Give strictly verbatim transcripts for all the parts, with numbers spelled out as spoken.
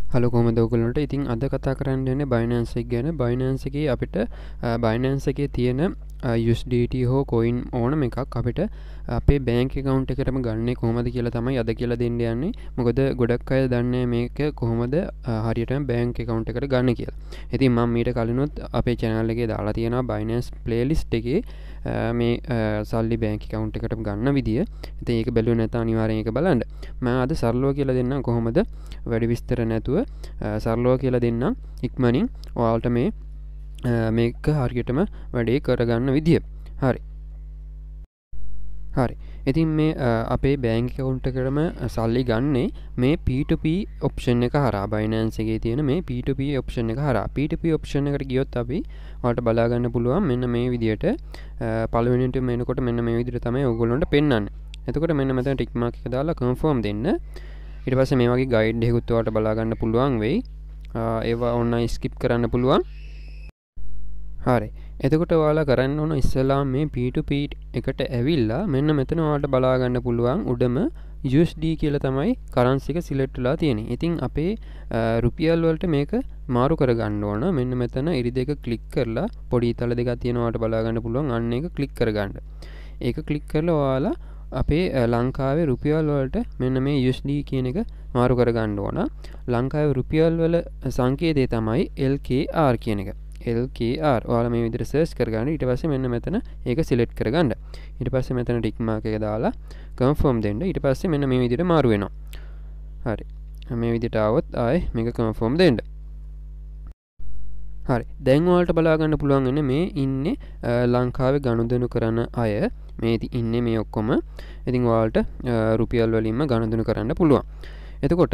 Hello කොහමද ඔයගොල්ලන්ට? ඉතින් අද කතා කරන්න යන්නේ Binance එක ගැන. Binance එකේ අපිට Binance එකේ තියෙන U S D T හෝ coin ඕනම එකක් අපිට අපේ bank account එකටම ගන්නේ කොහොමද කියලා තමයි අද කියලා දෙන්න යන්නේ. මොකද ගොඩක් අය දන්නේ මේක කොහොමද හරියටම bank account එකට ගන්න කියලා. ඉතින් මම මීට කලිනුත් අපේ channel එකේ දාලා තියෙනවා Binance playlist එකේ මේ සල්ලි bank account එකටම ගන්න විදිය. ඉතින් ඒක බැලුවේ නැත්නම් අනිවාර්යෙන් ඒක බලන්න. මම අද සරලව කියලා දෙන්නම් කොහොමද වැඩි විස්තර නැතුව සරලව කියලා දෙන්නම් ඉක්මනින් ඔයාලට මේ මේක හරියටම වැඩේ කරගන්න විදිය. හරි. හරි. ඉතින් මේ අපේ bank account එකටම සල්ලි ගන්නේ මේ P two P option එක හරහා. Binance එකේ තියෙන මේ P two P option එක හරහා. P two P option එකට ගියොත් අපි ඔයාලට බලා ගන්න පුළුවන් මෙන්න මේ විදියට පළවෙනිට මෙනකොට මෙන්න මේ විදියට තමයි ඔයගොල්ලන්ට පෙන්වන්නේ. එතකොට මෙන්න මෙතන ටික් මාක් එක දාලා confirm දෙන්න. ඊට පස්සේ මේ වගේ ගයිඩ් එකකුත් ඔයාලට බලා ගන්න පුළුවන් වෙයි. ඒවා ඕනනම් ස්කිප් කරන්න පුළුවන්. හරි. එතකොට ඔයාලා කරන්න ඕන ඉස්සෙල්ලා මේ P two P එකට ඇවිල්ලා මෙන්න මෙතන ඔයාලට බලා ගන්න පුළුවන් උඩම U S D කියලා තමයි currency එක select වෙලා තියෙන්නේ. ඉතින් අපේ රුපියල් වලට මේක මාරු කරගන්න ඕන. මෙන්න මෙතන ඉරි දෙක ක්ලික් කරලා පොඩි තල දෙකක් තියෙනවා ඔයාලට බලා ගන්න පුළුවන්. අන්න ඒක ක්ලික් කරගන්න. ඒක ක්ලික් කරලා ඔයාලා අපේ ලංකාවේ රුපියල් වලට මෙන්න මේ U S D කියන එක මාරු කරගන්න ඕන. ලංකාවේ රුපියල් වල සංකේතය තමයි L K R කියන එක. L K R ඔයාලා මේ විදිහට සර්ච් කරගන්න. ඊට පස්සේ මෙන්න මෙතන ඒක සිලෙක්ට් කරගන්න. ඊට පස්සේ මෙතන ටික් මාක් එක දාලා කන්ෆර්ම් දෙන්න. ඊට පස්සේ මෙන්න මේ විදිහට මාරු වෙනවා. හරි. මේ විදිහට આવොත් ආයේ මේක කන්ෆර්ම් දෙන්න. හරි. දැන් ඔයාලට බලා ගන්න පුළුවන් වෙන්නේ මේ ඉන්නේ ලංකාවේ ගනුදෙනු කරන අය. මේ ඉන්නේ මේ ඔක්කොම. ඉතින් ඔයාලට රුපියල් වලින්ම ගනුදෙනු කරන්න පුළුවන්. එතකොට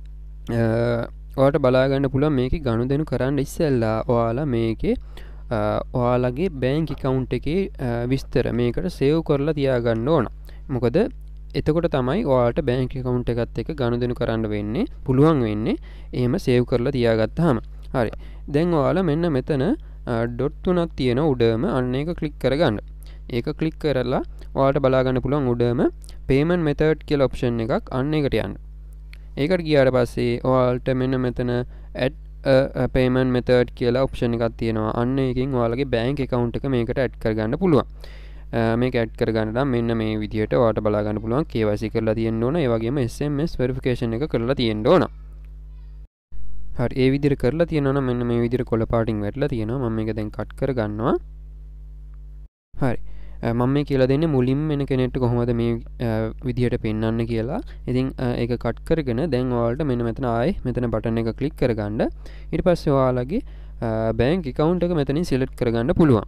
ඔයාලට බලා ගන්න පුළුවන් මේකේ ගනුදෙනු කරන්න ඉස්සෙල්ලා ඔයාලා මේකේ ඔයාලගේ bank account එකේ විස්තර මේකට save කරලා තියාගන්න ඕන. මොකද එතකොට තමයි ඔයාලට bank account එකත් එක්ක ගනුදෙනු කරන්න වෙන්නේ පුළුවන් වෙන්නේ. එහෙම save කරලා තියාගත්තාම. හරි. දැන් ඔයාලා මෙන්න මෙතන ඩොට් තුනක් තියෙන උඩම අන්න ඒක ක්ලික් කරගන්න. ඒක ක්ලික් කරලා ඔයාලට බලා ගන්න පුළුවන් උඩම payment method කියලා option එකක් අන්න ඒකට යන්න. ඒකට ගියාට පස්සේ ඔයාලට මෙන්න මෙතන add a payment method කියලා option එකක් තියෙනවා. අන්න එකකින් ඔයාලගේ bank account එක මේකට add කරගන්න පුළුවන්. මේක add කරගන්න නම් මෙන්න මේ විදිහට ඔයාලට බලා ගන්න පුළුවන් K Y C කරලා තියෙන්න ඕන. ඒ වගේම S M S verification එක කරලා තියෙන්න ඕන. හරි. ඒ විදිහට කරලා තියෙනවා නම් මෙන්න මේ විදිහට කොළ පාටින් වැටලා තියෙනවා. මම මේක දැන් කට් කරගන්නවා. හරි. මම මේ කියලා දෙන්නේ මුලින්ම එන කෙනෙක්ට කොහොමද මේ විදිහට පෙන්වන්න කියලා. ඉතින් ඒක කට් කරගෙන දැන් ඔයාලට මෙන්න මෙතන ආයේ මෙතන බටන් එක ක්ලික් කරගන්න. ඊට පස්සේ ඔයාලගේ bank account එක මෙතනින් select කරගන්න පුළුවන්.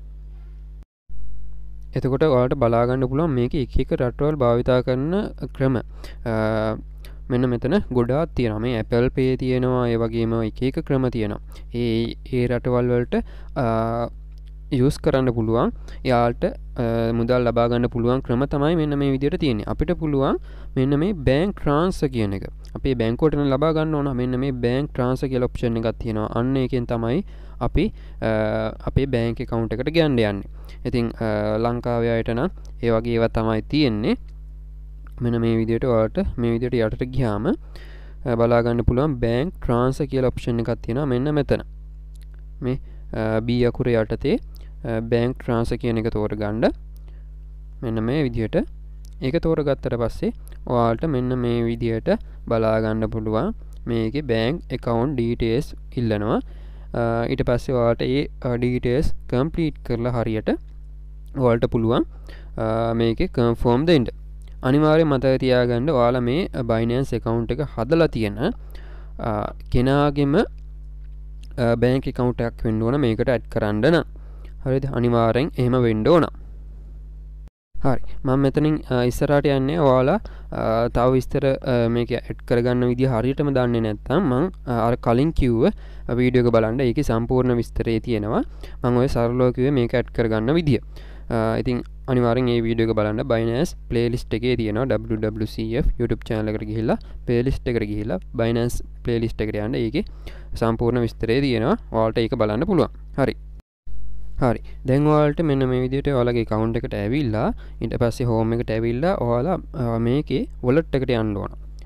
එතකොට ඔයාලට බලා ගන්න පුළුවන් මේකේ එක එක රටවල් භාවිතා කරන ක්‍රම මෙන්න මෙතන ගොඩාක් තියෙනවා. මේ Apple Pay තියෙනවා. ඒ වගේම එක එක ක්‍රම තියෙනවා. ඒ ඒ රටවල් වලට යූස් කරන්න පුළුවන්. එයාලට මුදල් ලබා ගන්න පුළුවන් ක්‍රම තමයි මෙන්න මේ විදිහට තියෙන්නේ. අපිට පුළුවන් මෙන්න මේ bank transfer කියන එක. අපේ බැංකුවට ලබා ගන්න ඕන මෙන්න මේ bank transfer කියලා option එකක් තියෙනවා. අන්න ඒකෙන් තමයි අපි අපේ bank account එකට ගන්න යන්නේ. ඉතින් ලංකාවේ අයට නම් ඒ වගේ ඒවා තමයි තියෙන්නේ. මෙන්න මේ විදිහට ඔයාලට මේ විදිහට යටට ගියාම බලා ගන්න පුළුවන් bank transfer කියලා option එකක් තියෙනවා. මෙන්න මෙතන. මේ B අකුර යටතේ bank transfer කියන එක තෝරගන්න. මෙන්න මේ විදිහට ඒක තෝරගත්තට පස්සේ ඔයාලට මෙන්න මේ විදිහට බලා ගන්න පුළුවන් මේකේ bank account details ඉල්ලනවා. ඊට පස්සේ ඔයාලට ඒ details complete කරලා හරියට ඔයාලට පුළුවන් මේකේ confirm දෙන්න. අනිවාර්යෙන් මතක තියාගන්න ඔයාලා මේ Binance account එක හදලා තියෙන කෙනාගේම bank account එකක් වෙන්න ඕන මේකට add කරන්න නම්. හරිද? අනිවාර්යෙන් එහෙම වෙන්න ඕන. හරි. මම මෙතනින් ඉස්සරහට යන්නේ ඔයාලා තව විස්තර මේක add කරගන්න විදිය හරියටම දන්නේ නැත්නම් මම අර කලින් කිව්ව වීඩියෝ එක බලන්න. ඒකේ සම්පූර්ණ විස්තරය තියෙනවා. මම ඔය සරලව කිව්වේ මේක add කරගන්න විදිය. ඉතින් අනිවාර්යෙන් මේ වීඩියෝ එක බලන්න. Binance playlist එකේ තියෙනවා WwCf YouTube channel එකට ගිහිල්ලා playlist එකට ගිහිල්ලා Binance playlist එකට යන්න. ඒකේ සම්පූර්ණ විස්තරය තියෙනවා. ඔයාලට ඒක බලන්න පුළුවන්. හරි. හරි. දැන් ඔයාලට මෙන්න මේ විදිහට ඔයාලගේ account එකට ඇවිල්ලා ඊට පස්සේ home එකට ඇවිල්ලා ඔයාලා මේකේ wallet එකට යන්න ඕන.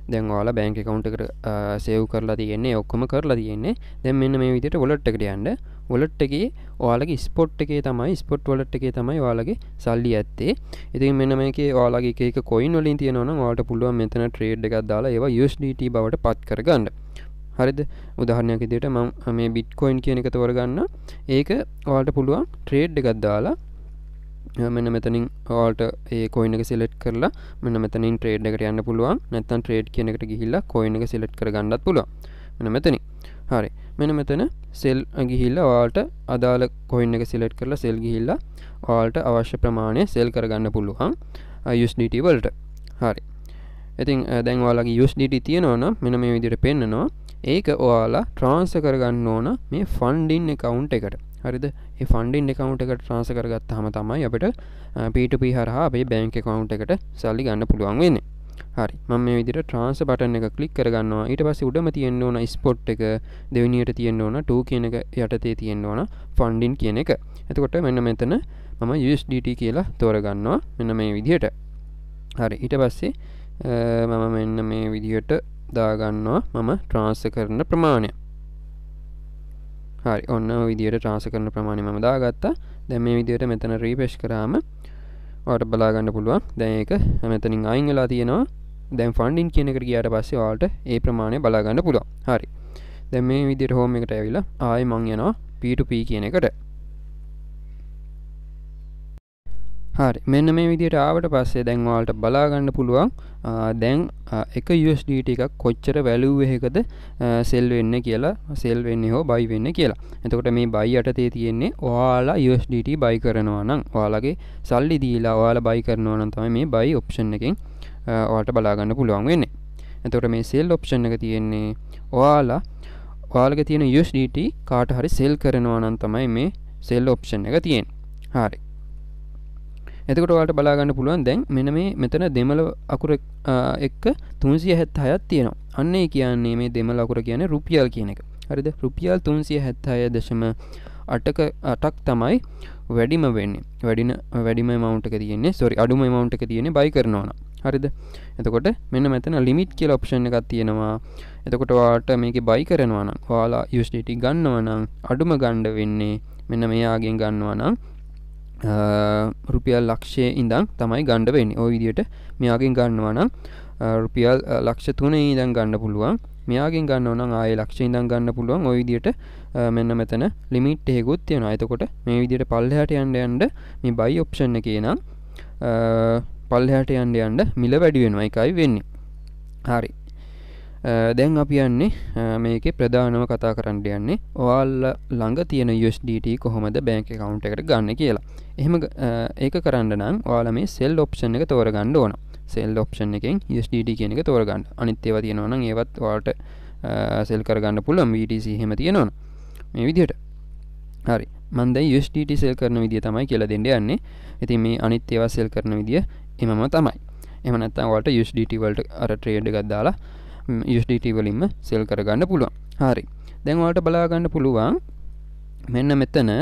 දැන් ඔයාලා බැංක් account එකට සේව් කරලා තියෙන්නේ ඔක්කොම කරලා තියෙන්නේ. දැන් මෙන්න මේ විදිහට wallet එකට යන්න. wallet එකේ ඔයාලගේ spot එකේ තමයි spot wallet එකේ තමයි ඔයාලගේ සල්ලි ඇත්තේ. ඉතින් මෙන්න මේකේ ඔයාලගේ එක එක coin වලින් තියෙනවා නම් ඔයාලට පුළුවන් මෙතන trade එකක් දාලා ඒවා U S D T බවට පත් කරගන්න. හරිද? උදාහරණයක් විදිහට මම මේ bitcoin කියන එක තෝරගන්න. ඒක ඔයාලට පුළුවන් trade එකක් දාලා මෙන්න මෙතනින් ඔයාලට ඒ coin එක select කරලා මෙන්න මෙතනින් trade එකට යන්න පුළුවන්. නැත්නම් trade කියන එකට ගිහිල්ලා coin එක select කරගන්නත් පුළුවන්. මෙන්න මෙතනින්. හරි. මෙන්න මෙතන sell ගිහිල්ලා ඔයාලට අදාළ coin එක select කරලා sell ගිහිල්ලා ඔයාලට අවශ්‍ය ප්‍රමාණය sell කරගන්න පුළුවන් U S D T වලට. හරි. ඉතින් දැන් ඔයාලගේ U S D T තියෙනවා නම් මෙන්න මේ විදිහට පෙන්නනවා. ඒක ඔයාලා transfer කරගන්න ඕන මේ funding account එකට. හරිද? මේ funding account එකට transfer කරගත්තාම තමයි අපිට P two P හරහා අපේ bank account එකට සල්ලි ගන්න පුළුවන් වෙන්නේ. හරි. මම මේ විදිහට transfer button එක click කරගන්නවා. ඊට පස්සේ උඩම තියෙන්න ඕන spot එක, දෙවෙනියට තියෙන්න ඕන to කියන එක යටතේ තියෙන්න ඕන funding කියන එක. එතකොට මෙන්න මෙතන මම U S D T කියලා තෝරගන්නවා. මෙන්න මේ විදිහට. හරි. ඊට පස්සේ මම මෙන්න මේ විදිහට දාගන්නවා මම transfer කරන ප්‍රමාණය. හරි. ඔන්න ඔය විදිහට transfer කරන ප්‍රමාණය මම දාගත්තා. දැන් මේ විදිහට මෙතන refresh කරාම ඔයාලට බලා ගන්න පුළුවන්. දැන් ඒක මෙතනින් අයින් වෙලා තියෙනවා. දැන් funding කියන එකට ගියාට පස්සේ ඔයාලට ඒ ප්‍රමාණය බලා ගන්න පුළුවන්. හරි. දැන් මේ විදිහට home එකට ඇවිල්ලා ආයෙ මං යනවා P two P කියන එකට. හරි. මෙන්න මේ විදිහට ආවට පස්සේ දැන් ඔයාලට බලා ගන්න පුළුවන් දැන් එක U S D T එකක් කොච්චර value එකකද sell වෙන්නේ කියලා, sell වෙන්නේ හෝ buy වෙන්නේ කියලා. එතකොට මේ buy යටතේ තියෙන්නේ ඔයාලා U S D T buy කරනවා නම් ඔයාලගේ සල්ලි දීලා ඔයාලා buy කරනවා නම් තමයි මේ buy option එකෙන් ඔයාලට බලා ගන්න පුළුවන් වෙන්නේ. එතකොට මේ sell option එක තියෙන්නේ ඔයාලා ඔයාලගේ තියෙන U S D T කාට හරි sell කරනවා නම් තමයි මේ sell option එක තියෙන්නේ. හරි. එතකොට ඔයාලට බලා ගන්න පුළුවන් දැන් මෙන්න මේ මෙතන දෙමළ අකුර එක්ක තුන්සිය හැත්තෑහක් තියෙනවා. අන්න ඒ කියන්නේ මේ දෙමළ අකුර කියන්නේ රුපියල් කියන එක. හරිද? රුපියල් තුන්සිය හැත්තෑහය දශම අටක අටක් තමයි වැඩිම වෙන්නේ. වැඩින වැඩිම amount එක තියෙන්නේ. sorry අඩුම amount එක තියෙන්නේ buy කරනවා නම්. හරිද? එතකොට මෙන්න මෙතන limit කියලා option එකක් තියෙනවා. එතකොට ඔයාලට මේකේ buy කරනවා නම් ඔයාලා U S D T ගන්නවා නම් අඩුම ගන්න වෙන්නේ මෙන්න මෙයාගෙන් ගන්නවා නම් රුපියල් ලක්ෂයේ ඉඳන් තමයි ගන්න වෙන්නේ. ওই විදිහට මෙයාගෙන් ගන්නවා නම් රුපියල් ලක්ෂ තුනේ ඉඳන් ගන්න පුළුවන්. මෙයාගෙන් ගන්නවා නම් ආයේ ලක්ෂ ඉඳන් ගන්න පුළුවන්. ওই විදිහට මෙන්න මෙතන ලිමිට් එකකුත් තියෙනවා. එතකොට මේ විදිහට පල්ලෙහාට යන්න යන්න මේ buy option එකේ නම් පල්ලෙහාට යන්න යන්න මිල වැඩි වෙනවා. ඒකයි වෙන්නේ. හරි. දැන් අපි යන්නේ මේකේ ප්‍රධානම කතා කරන්න යන්නේ ඔයාලා ළඟ තියෙන U S D T කොහොමද bank account එකට ගන්න කියලා. එහෙම ඒක කරන්න නම් ඔයාලා මේ sell option එක තෝරගන්න ඕන. sell option එකෙන් U S D T කියන එක තෝරගන්න. අනිත් ඒවා තියෙනවා නම් ඒවත් ඔයාලට sell කරගන්න පුළුවන්. B T C එහෙම තියෙනවනේ. මේ විදිහට. හරි. මම දැන් U S D T sell කරන විදිය තමයි කියලා දෙන්න යන්නේ. ඉතින් මේ අනිත් ඒවා sell කරන විදිය එමම තමයි. එහෙම නැත්නම් ඔයාලට U S D T වලට අර trade එකක් දාලා U S D T වලින්ම sell කරගන්න පුළුවන්. හරි. දැන් ඔයාලට බලා ගන්න පුළුවන් මෙන්න මෙතන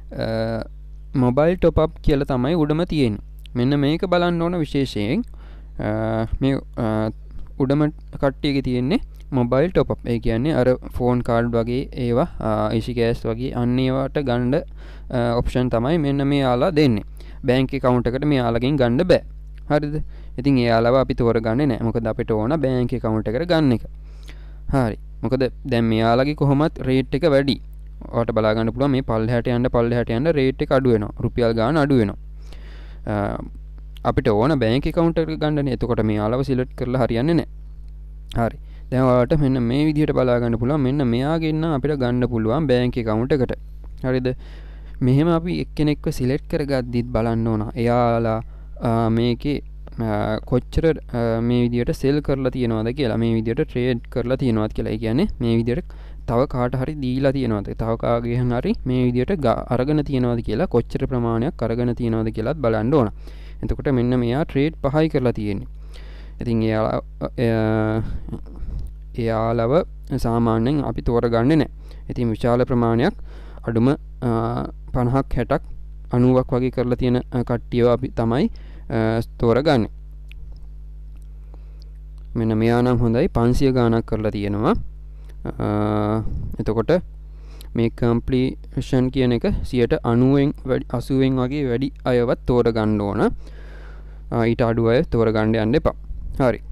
mobile top up කියලා තමයි උඩම තියෙන්නේ. මෙන්න මේක බලන්න ඕන විශේෂයෙන් මේ උඩම කට්ටියගේ තියෙන්නේ mobile top up. ඒ කියන්නේ අර phone card වගේ ඒවා easy cash වගේ අන්න ඒවට ගන්න option තමයි මෙන්න මෙයාලා දෙන්නේ. bank account එකට මෙයාලගෙන් ගන්න බෑ. හරිද? ඉතින් එයාලව අපි තෝරගන්නේ නැහැ. මොකද අපිට ඕන bank account එකට ගන්න එක. හරි. මොකද දැන් මෙයාලගේ කොහොමත් rate එක වැඩි. ඔයාලට බලා ගන්න පුළුවන් මේ පල්ලෙහාට යන්න පල්ලෙහාට යන්න rate එක අඩු වෙනවා. රුපියල් ගාන අඩු වෙනවා. අපිට ඕන bank account එකට ගන්නනේ. එතකොට මෙයාලව select කරලා හරියන්නේ නැහැ. හරි. දැන් ඔයාලට මෙන්න මේ විදිහට බලා ගන්න පුළුවන් මෙන්න මෙයාගෙන් නම් අපිට ගන්න පුළුවන් bank account එකට. හරිද? මෙහෙම අපි එක්කෙනෙක්ව select කරගද්දිත් බලන්න ඕන. එයාලා මේකේ කොච්චර මේ විදිහට sell කරලා තියෙනවද කියලා, මේ විදිහට trade කරලා තියෙනවද කියලා. ඒ කියන්නේ මේ විදිහට තව කාට හරි දීලා තියෙනවද, තව කාගෙන් හරි මේ විදිහට අරගෙන තියෙනවද කියලා, කොච්චර ප්‍රමාණයක් අරගෙන තියෙනවද කියලාත් බලන්න ඕන. එතකොට මෙන්න මෙයා trade පහයි කරලා තියෙන්නේ. ඉතින් එයා එයාලව සාමාන්‍යයෙන් අපි තෝරගන්නේ නැහැ. ඉතින් විශාල ප්‍රමාණයක් අඩුම පනහක් හැටක් අනූවක් වගේ කරලා තියෙන කට්ටියව අපි තමයි තෝරගන්නේ. මෙන්න මෙයා නම් හොඳයි පන්සිය ගාණක් කරලා තියෙනවා. එතකොට මේ කම්ප්ලීෂන් කියන එක සියයට අනූවෙන් අසූවෙන් වගේ වැඩි අයවත් තෝරගන්න ඕන. ඊට අඩු අය තෝරගන්න යන්න එපා. හරි.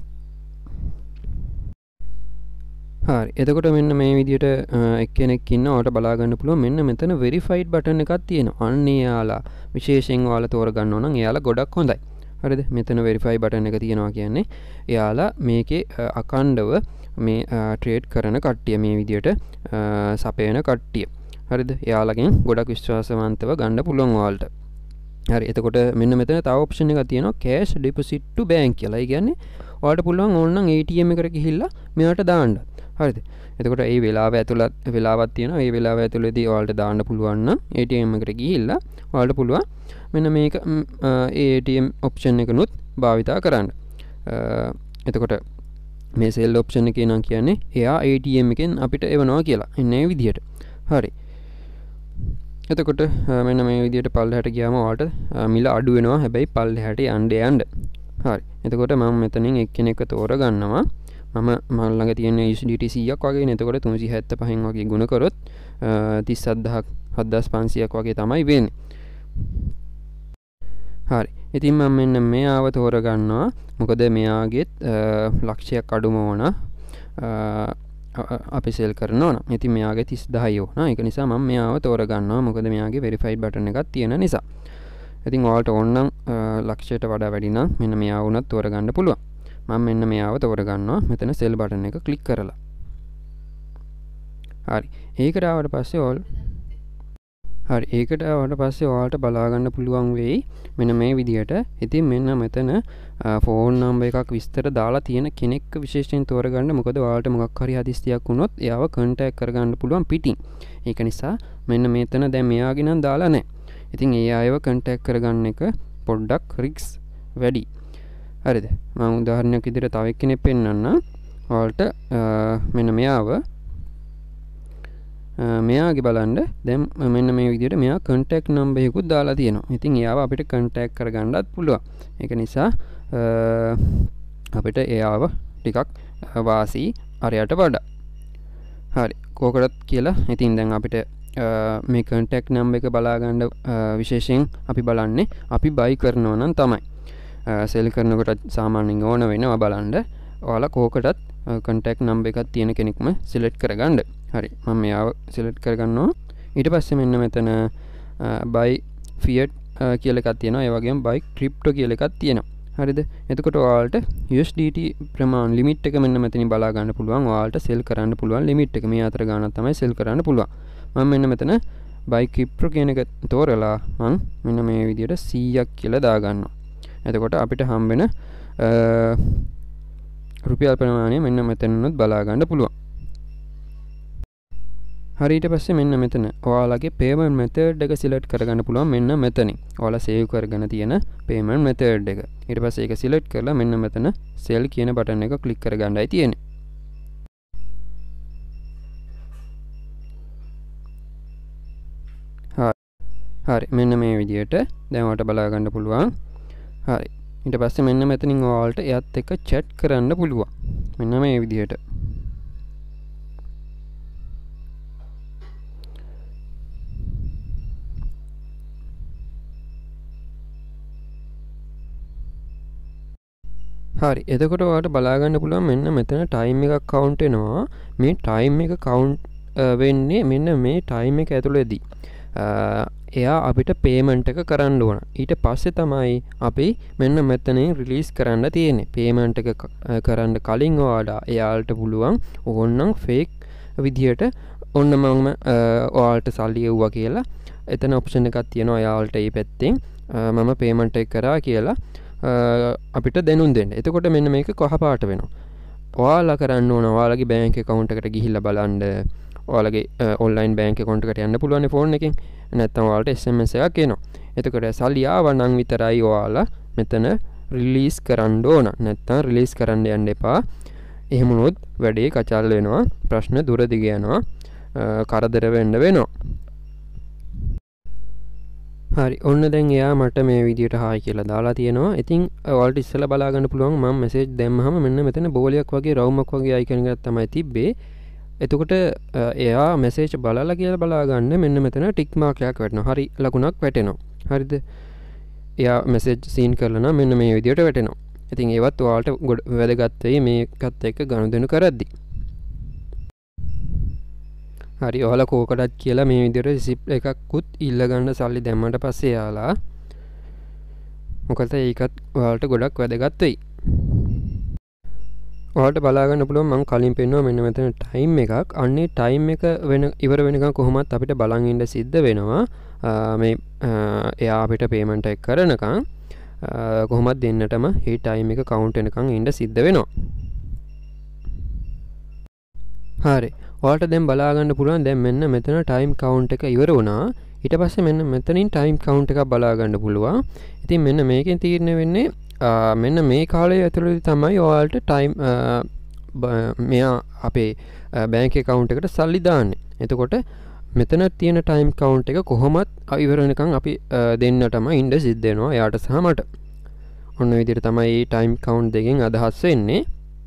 හරි. එතකොට මෙන්න මේ විදිහට එක්කෙනෙක් ඉන්නවා. ඔයාලට බලා ගන්න පුළුවන් මෙන්න මෙතන වෙරිෆයිඩ් බටන් එකක් තියෙනවා. අන්න එයාලා විශේෂයෙන් ඔයාලා තෝරගන්න ඕන නම් එයාලා ගොඩක් හොඳයි. හරිද? මෙතන වෙරිෆයි බටන් එක තියෙනවා කියන්නේ එයාලා මේකේ අකණ්ඩව මේ ට්‍රේඩ් කරන කට්ටිය මේ විදිහට සපයන කට්ටිය. හරිද? එයාලගෙන් ගොඩක් විශ්වාසවන්තව ගන්න පුළුවන් ඔයාලට. හරි. එතකොට මෙන්න මෙතන තව ඔප්ෂන් එකක් තියෙනවා cash deposit to bank කියලා. ඒ කියන්නේ ඔයාලට පුළුවන් ඕනනම් A T M එකට ගිහිල්ලා මෙයාට දාන්න. හරිද? එතකොට ඒ වෙලාව ඇතුළත් වෙලාවක් තියෙනවා. ඒ වෙලාව ඇතුළතදී ඔයාලට දාන්න පුළුවන් නම් A T M එකට ගිහිල්ලා ඔයාලට පුළුවන් මෙන්න මේක A T M ඔප්ෂන් එකනුත් භාවිතා කරන්න. එතකොට මේ සෙල් ඔප්ෂන් එකේ නම් කියන්නේ එයා A T M එකෙන් අපිට එවනවා කියලා. එන්නේ මේ විදිහට. හරි. එතකොට මෙන්න මේ විදිහට පල්ලෙහාට ගියාම ඔයාලට මිල අඩු වෙනවා. හැබැයි පල්ලෙහාට යන්න යන්න. හරි. එතකොට මම මෙතනින් එක්කෙනෙක්ව තෝරගන්නවා. මම මල් ළඟ තියෙන U S D T සීයක් වගේ නේ. එතකොට තුන්සිය හැත්තෑ පහෙන් වගේ ගුණ කරොත් තිස් හත්දහක් හත්දාස් පන්සියයක් වගේ තමයි වෙන්නේ. හරි. ඉතින් මම මෙන්න මෙයාව තෝරගන්නවා. මොකද මෙයාගෙත් ලක්ෂයක් අඩුම ඕන අපි සෙල් කරනවා නම්. ඉතින් මෙයාගේ තිස් දහය ඕන. ඒක නිසා මම මෙයාව තෝරගන්නවා. මොකද මෙයාගේ වෙරිෆයිඩ් බටන් එකක් තියෙන නිසා. ඉතින් ඔයාලට ඕන නම් ලක්ෂයට වඩා වැඩි නම් මෙන්න මෙයාව උනත් තෝරගන්න පුළුවන්. මම මෙන්න මෙයාව තෝරගන්නවා. මෙතන සෙල් බටන් එක ක්ලික් කරලා. හරි. ඒකට ආවට පස්සේ ඔයාල හරි ඒකට ආවට පස්සේ ඔයාලට බලා ගන්න පුළුවන් වෙයි මෙන්න මේ විදිහට. ඉතින් මෙන්න මෙතන ෆෝන් නම්බර් එකක් විස්තර දාලා තියෙන කෙනෙක්ව විශේෂයෙන් තෝරගන්න. මොකද ඔයාලට මොකක් හරි හදිස්සියක් වුණොත් එයාව කන්ටැක්ට් කරගන්න පුළුවන් පිටින්. ඒක නිසා මෙන්න මෙතන දැන් මෙයාගේ නම් දාලා නැහැ. ඉතින් ඒ අයව කන්ටැක්ට් කරගන්න එක පොඩ්ඩක් රිස්ක් වැඩි. හරිද? මම උදාහරණයක් විදිහට තව එක්කෙනෙක් පෙන්නන්නම්. ඔයාලට මෙන්න මෙයාව මෙයාගේ බලන්න දැන් මෙන්න මේ විදිහට මෙයා කන්ටැක්ට් නම්බර් එකකුත් දාලා තියෙනවා. ඉතින් එයාව අපිට කන්ටැක්ට් කරගන්නත් පුළුවන්. ඒක නිසා අපිට එයාව ටිකක් වාසි අරයට වඩා. හරි. කෝකටත් කියලා ඉතින් දැන් අපිට මේ කන්ටැක්ට් නම්බර් එක බලා ගන්න විශේෂයෙන් අපි බලන්නේ අපි බයි කරනවා නම් තමයි. සෙල් කරනකොට සාමාන්‍යයෙන් ඕන වෙනවා බලන්න. ඔයාලා කෝකටත් කන්ටැක්ට් නම්බර් එකක් තියෙන කෙනෙක්ම සිලෙක්ට් කරගන්න. හරි. මම මෙයාව සිලෙක්ට් කරගන්නවා. ඊට පස්සේ මෙන්න මෙතන buy fiat කියලා එකක් තියෙනවා. ඒ වගේම buy crypto කියලා එකක් තියෙනවා. හරිද? එතකොට ඔයාලට U S D T ප්‍රමාණ ලිමිට් එක මෙන්න මෙතනින් බලා ගන්න පුළුවන්. ඔයාලට සෙල් කරන්න පුළුවන් ලිමිට් එක. මේ අතර ගානක් තමයි සෙල් කරන්න පුළුවන්. මම මෙන්න මෙතන buy crypto කියන එක තෝරලා මම මෙන්න මේ විදිහට සීයක් කියලා දාගන්නවා. එතකොට අපිට හම්බෙන රුපියල් ප්‍රමාණය මෙන්න මෙතනනොත් බලා ගන්න පුළුවන්. හරි. ඊට පස්සේ මෙන්න මෙතන ඔයාලගේ payment method එක select කරගන්න පුළුවන් මෙන්න මෙතනින්. ඔයාලා save කරගෙන තියෙන payment method එක. ඊට පස්සේ ඒක select කරලා මෙන්න මෙතන sell කියන බටන් එක click කරගන්නයි තියෙන්නේ. හරි. හරි. මෙන්න මේ විදිහට දැන් ඔයාලට බලා ගන්න පුළුවන්. හරි. ඊට පස්සේ මෙන්න මෙතනින් ඔයාලට එයත් එක්ක chat කරන්න පුළුවන්. මෙන්න මේ විදිහට. හරි. එතකොට ඔයාලට බලා ගන්න පුළුවන් මෙන්න මෙතන ටයිම් එකක් කවුන්ට් වෙනවා. මේ ටයිම් එක කවුන්ට් වෙන්නේ මෙන්න මේ ටයිම් එක ඇතුළතදී. එයා අපිට පේමන්ට් එක කරන්න ඕන. ඊට පස්සේ තමයි අපි මෙන්න මෙතනින් රිලීස් කරන්න තියෙන්නේ. පේමන්ට් එක කරන්න කලින් ඔයාලා එයාලට පුළුවන් ඕනනම් ෆේක් විදියට ඔන්න මම ඔයාලට සල්ලි එව්වා කියලා එතන ඔප්ෂන් එකක් තියෙනවා. එයාලට මේ පැත්තෙන් මම පේමන්ට් එක කරා කියලා අපිට දැනුම් දෙන්න. එතකොට මෙන්න මේක කහපාට වෙනවා. ඔයාලා කරන්න ඕන ඔයාලගේ බැංක් account එකට ගිහිල්ලා බලන්න. ඔයාලගේ online bank account එකට යන්න පුළුවන් ෆෝන් එකෙන්. නැත්නම් ඔයාලට S M S එකක් එනවා. එතකොට සල්ලි ආවනම් විතරයි ඔයාලා මෙතන රිලීස් කරන්න ඕන. නැත්නම් රිලීස් කරන්න යන්න එපා. එහෙම වුණොත් වැඩේ කචල් වෙනවා. ප්‍රශ්න දුර දිග යනවා. කරදර වෙන්න වෙනවා. හරි ඔන්න දැන් එයා මට මේ විදිහට හායි කියලා දාලා තියෙනවා. ඉතින් ඔයාලට ඉස්සෙල්ලා බලා ගන්න පුළුවන් මම මෙසේජ් දැම්මහම මෙන්න මෙතන බෝලයක් වගේ රවුමක් වගේ අයිකන් එකක් තමයි තිබ්බේ. එතකොට එයා මෙසේජ් බලලා කියලා බලා ගන්න මෙන්න මෙතන ටික් මාක් එකක් වැටෙනවා. හරි ලකුණක් වැටෙනවා. හරිද? එයා මෙසේජ් සීන් කරලා නම් මෙන්න මේ විදිහට වැටෙනවා. ඉතින් ඒවත් ඔයාලට වැදගත් වෙයි මේකත් එක්ක ගනුදෙනු කරද්දි. හරි ඔයාලා කෝකටත් කියලා මේ විදිහට රිසිප්ට් එකක්කුත් ඉල්ල ගන්න සල්ලි දැම්මට පස්සේ යාලා මොකද ඒකත් ඔයාලට ගොඩක් වැදගත් වෙයි. ඔයාලට බලා ගන්න පුළුවන් මම කලින් පෙන්නුවා මෙන්න මෙතන ටයිම් එකක්. අන්නේ ටයිම් එක වෙන ඉවර වෙනකන් කොහොමත් අපිට බලන් ඉන්න සිද්ධ වෙනවා. මේ එයා අපිට පේමන්ට් එක කරනකන් කොහොමත් දෙන්නටම මේ ටයිම් එක කවුන්ට් වෙනකන් ඉන්න සිද්ධ වෙනවා. හරි ඔයාලට දැන් බලා ගන්න පුළුවන් දැන් මෙන්න මෙතන ටයිම් කවුන්ට් එක ඉවර වුණා. ඊට පස්සේ මෙන්න මෙතනින් ටයිම් කවුන්ට් එකක් බලා ගන්න පුළුවන්. ඉතින් මෙන්න මේකෙන් තීරණය වෙන්නේ මෙන්න මේ කාලය ඇතුළතදී තමයි ඔයාලට ටයිම් මෙයා අපේ බැංක් account එකට සල්ලි දාන්නේ. එතකොට මෙතන තියෙන ටයිම් කවුන්ට් එක කොහොමත් ඉවර වෙනකන් අපි දෙන්නටම ඉන්න සිද්ධ වෙනවා එයාට සහ මට. ඔන්න ඔය විදිහට තමයි මේ ටයිම් කවුන්ට් දෙකෙන් අදහස් වෙන්නේ.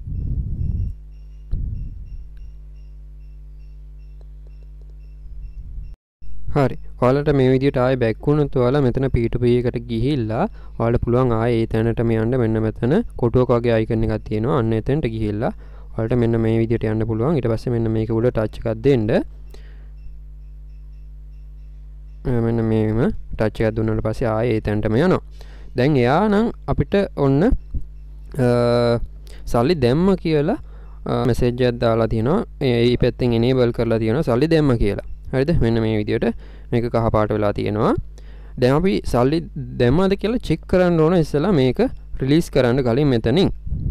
හරි ඔයාලට මේ විදිහට ආයෙ බැක් වුණොත් ඔයාලා මෙතන P two P එකට ගිහිල්ලා ඔයාලට පුළුවන් ආයෙ ඒ තැනටම යන්න. මෙන්න මෙතන කොටුවක වගේ අයිකන් එකක් තියෙනවා. අන්න එතනට ගිහිල්ලා ඔයාලට මෙන්න මේ විදිහට යන්න පුළුවන්. ඊට පස්සේ මෙන්න මේක උඩ ටච් එකක් දෙන්න. මෙන්න මේම ටච් එකක් දුන්නාට පස්සේ ආයෙ ඒ තැනටම යනවා. දැන් එයා නම් අපිට ඔන්න සල්ලි දැම්ම කියලා මෙසේජ් එකක් දාලා තියෙනවා. ඒ පැත්තෙන් enable කරලා තියෙනවා සල්ලි දැම්ම කියලා. හරිද? මෙන්න මේ විදිහට මේක කහ පාට වෙලා තියෙනවා. දැන් අපි සල්ලි දැම්මද කියලා චෙක් කරන්න ඕන ඉස්සෙල්ලා මේක රිලීස් කරන්න කලින් මෙතනින්.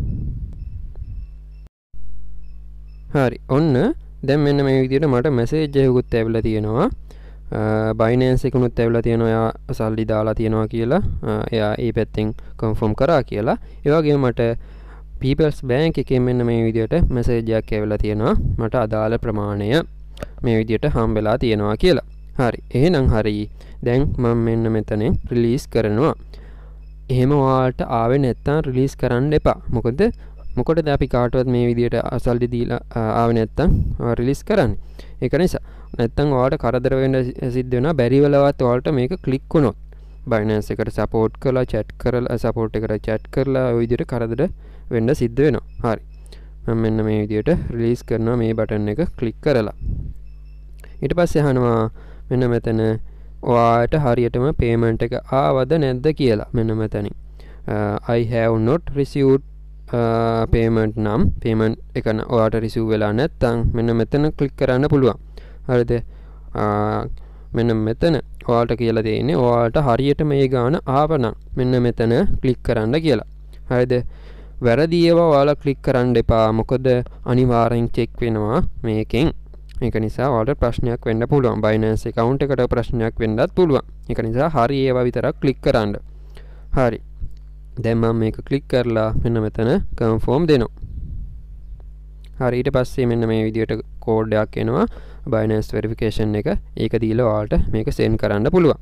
හරි ඔන්න දැන් මෙන්න මේ විදිහට මට මෙසේජ් එකකුත් ඇවිල්ලා තියෙනවා. Binance එකකුත් ඇවිල්ලා තියෙනවා එයා සල්ලි දාලා තියෙනවා කියලා. එයා ඒ පැත්තෙන් කන්ෆර්ම් කරා කියලා. ඒ වගේම මට People's Bank එකෙන් මෙන්න මේ විදිහට මෙසේජ් එකක් ඇවිල්ලා තියෙනවා. මට අදාළ ප්‍රමාණය මේ විදිහට හම්බෙලා තියෙනවා කියලා. හරි එහෙනම් හරි දැන් මම මෙන්න මෙතනින් රිලීස් කරනවා. එහෙම ඔයාලට ආවේ නැත්තම් රිලීස් කරන්න එපා. මොකද මොකටද අපි කාටවත් මේ විදිහට සල්ලි දීලා ආවේ නැත්තම් රිලීස් කරන්නේ. ඒක නිසා නැත්තම් ඔයාලට කරදර වෙන්න සිද්ධ වෙනවා. බැරි වෙලාවත් ඔයාලට මේක ක්ලික් වුණොත් Binance එකට සපෝට් කරලා chat කරලා සපෝට් එකට chat කරලා ওই විදිහට කරදර වෙන්න සිද්ධ වෙනවා. හරි මම මෙන්න මේ විදිහට රිලීස් කරනවා මේ බටන් එක ක්ලික් කරලා. ඊට පස්සේ අහනවා මෙන්න මෙතන ඔයාට හරියටම පේමන්ට් එක ආවද නැද්ද කියලා. මෙන්න මෙතනින් I have not received payment නම් payment එක ඔයාට receive වෙලා නැත්නම් මෙන්න මෙතන ක්ලික් කරන්න පුළුවන්. හරිද? මෙන්න මෙතන ඔයාලට කියලා දෙන්නේ ඔයාලට හරියට මේ ගාන ආවනම් මෙන්න මෙතන ක්ලික් කරන්න කියලා. හරිද? වැරදි ඒවා ඔයාලා ක්ලික් කරන්න එපා. මොකද අනිවාර්යෙන් චෙක් වෙනවා මේකෙන්. ඒක නිසා ඔයාලට ප්‍රශ්නයක් වෙන්න පුළුවන්. Binance account එකට ප්‍රශ්නයක් වෙන්නත් පුළුවන්. ඒක නිසා හරි ඒවා විතරක් ක්ලික් කරන්න. හරි. දැන් මම මේක ක්ලික් කරලා මෙන්න මෙතන confirm දෙනවා. හරි ඊට පස්සේ මෙන්න මේ විදිහට කෝඩ් එකක් එනවා. Binance verification එක. ඒක දීලා ඔයාලට මේක send කරන්න පුළුවන්.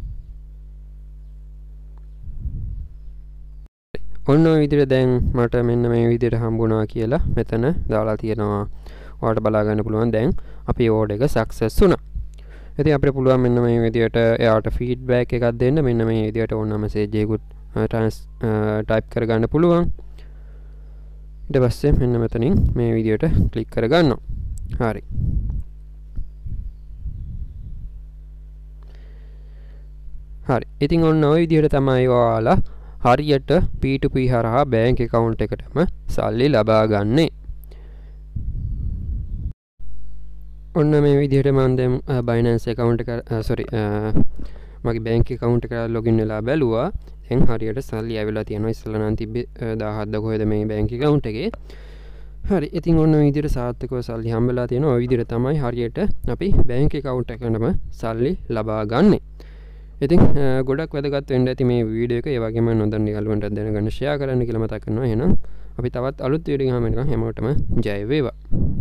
ඔන්න ඔය විදිහට දැන් මට මෙන්න මේ විදිහට හම්බුණා කියලා මෙතන දාලා තියෙනවා. ඔයාලට බලා ගන්න පුළුවන් දැන් අපේ ඕඩර් එක සක්සස් වුණා. ඉතින් අපිට පුළුවන් මෙන්න මේ විදිහට එයාට ෆීඩ්බැක් එකක් දෙන්න. මෙන්න මේ විදිහට ඕන මෙසේජ් එකකුත් ට්‍රාන්ස් ටයිප් කරගන්න පුළුවන්. ඊට පස්සේ මෙන්න මෙතනින් මේ විදිහට ක්ලික් කරගන්නවා. හරි. හරි. ඉතින් ඔන්න ඔය විදිහට තමයි ඔයාලා හරියට P two P හරහා බැංක් account එකටම සල්ලි ලබා ගන්නේ. ඔන්න මේ විදිහට මම දැන් Binance account එක sorry මගේ බැංක් account එකට login වෙලා බැලුවා. දැන් හරියට සල්ලි ඇවිල්ලා තියෙනවා. ඉස්සෙල්ලා නම් තිබ්බේ දහහක්ද කොහෙද මේ බැංක් account එකේ. හරි. ඉතින් ඔන්න ඔය විදිහට සාර්ථකව සල්ලි හම්බෙලා තියෙනවා. ඔය විදිහට තමයි හරියට අපි බැංක් account එකකටම සල්ලි ලබා ගන්නේ. ඉතින් ගොඩක් වැදගත් වෙන්න ඇති මේ වීඩියෝ එක. ඒ වගේම නොදන්න යාළුවන්ට දැනගන්න ෂෙයා කරන්න කියලා මතක් කරනවා. එහෙනම් අපි තවත් අලුත් වීඩියෝ එකක් හැමෝටම ජය වේවා.